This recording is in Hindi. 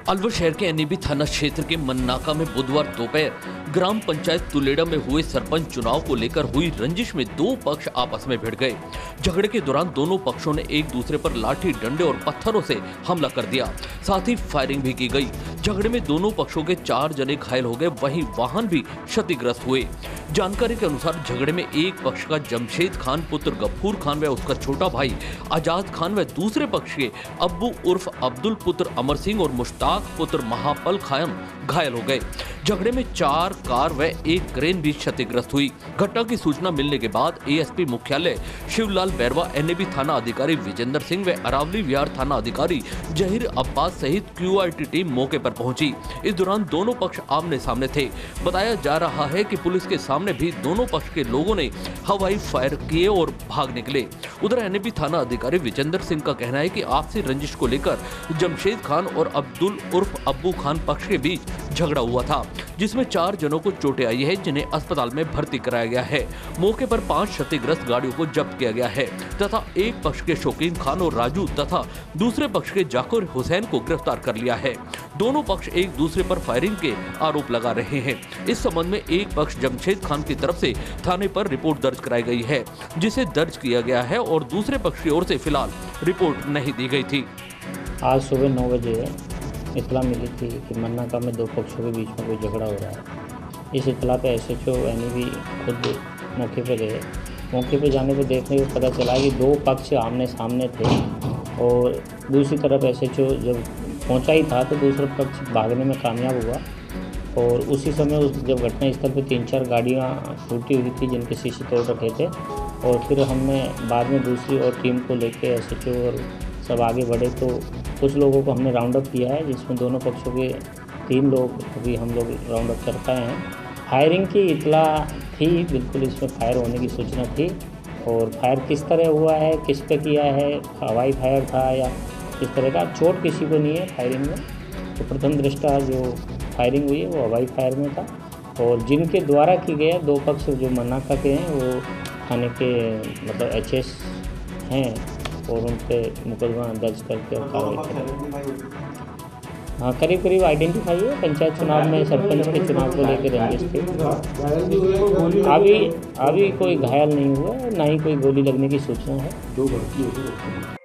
अलवर शहर के एनएबी थाना क्षेत्र के मन्नाका में बुधवार दोपहर ग्राम पंचायत तुलेड़ा में हुए सरपंच चुनाव को लेकर हुई रंजिश में दो पक्ष आपस में भिड़ गए। झगड़े के दौरान दोनों पक्षों ने एक दूसरे पर लाठी, डंडे और पत्थरों से हमला कर दिया, साथ ही फायरिंग भी की गई। झगड़े में दोनों पक्षों के 4 जने घायल हो गए, वहीं वाहन भी क्षतिग्रस्त हुए। जानकारी के अनुसार झगड़े में एक पक्ष का जमशेद खान पुत्र गफूर खान व उसका छोटा भाई आजाद खान व दूसरे पक्ष के अब्बू उर्फ अब्दुल पुत्र अमर सिंह और मुश्ताक पुत्र महापल खान घायल हो गए। झगड़े में 4 कार व एक क्रेन भी क्षतिग्रस्त हुई। घटना की सूचना मिलने के बाद एएसपी मुख्यालय शिवलाल बैरवा, एनएबी थाना अधिकारी विजेंद्र सिंह व अरावली विहार थाना अधिकारी जहीर अब्बास सहित क्यूआरटी टीम मौके पर पहुंची। इस दौरान दोनों पक्ष आमने सामने थे। बताया जा रहा है कि पुलिस के सामने भी दोनों पक्ष के लोगों ने हवाई फायर किए और भाग निकले। उधर एनएबी थाना अधिकारी विजेंद्र सिंह का कहना है कि आपसी रंजिश को लेकर जमशेद खान और अब्दुल उर्फ अब्बू खान पक्ष के बीच झगड़ा हुआ था, जिसमें 4 जनों को चोटें आई है, जिन्हें अस्पताल में भर्ती कराया गया है। मौके पर 5 क्षतिग्रस्त गाड़ियों को जब्त किया गया है तथा एक पक्ष के शौकीन खान और राजू तथा दूसरे पक्ष के जाकिर हुसैन को गिरफ्तार कर लिया है। दोनों पक्ष एक दूसरे पर फायरिंग के आरोप लगा रहे हैं। इस संबंध में एक पक्ष जमशेद खान की तरफ से थाने पर रिपोर्ट दर्ज कराई गई है, जिसे दर्ज किया गया है, और दूसरे पक्ष की ओर से फिलहाल रिपोर्ट नहीं दी गई थी। आज सुबह 9 बजे इतला मिली थी कि मन्नाका में 2 पक्षों के बीच में कोई झगड़ा हो रहा है। इस इतला पे एसएचओ एनएबी खुद मौके पे गए। मौके पे जाने पे देखने को पता चला कि 2 पक्ष आमने सामने थे, और दूसरी तरफ एसएचओ जब पहुंचा ही था तो दूसरा पक्ष भागने में कामयाब हुआ, और उसी समय जब घटनास्थल पे 3-4 गाड़ियाँ छूटी हुई थी जिनके शीशे तोड़ रखे थे, और फिर हमने बाद में दूसरी और टीम को लेके एसएचओ और सब आगे बढ़े तो कुछ लोगों को हमने राउंड अप किया है, जिसमें दोनों पक्षों के 3 लोग अभी हम लोग राउंड अप कर पाए हैं। फायरिंग की इतला थी, बिल्कुल इसमें फायर होने की सूचना थी, और फायर किस तरह हुआ है, किस पे किया है, हवाई फायर था या किस तरह का, चोट किसी को नहीं है फायरिंग में। तो प्रथम दृष्टया जो फायरिंग हुई है वो हवाई फायर में था, और जिनके द्वारा की गया 2 पक्ष जो मन्नाका के हैं वो थाने के मतलब एचएस हैं, और उन पर मुकदमा दर्ज करके और कार्रवाई करें। हाँ, करीब आइडेंटिफाई है। पंचायत चुनाव में सरपंच के चुनाव को लेकर रंजिश थी। अभी कोई घायल नहीं हुआ, ना ही कोई गोली लगने की सूचना है।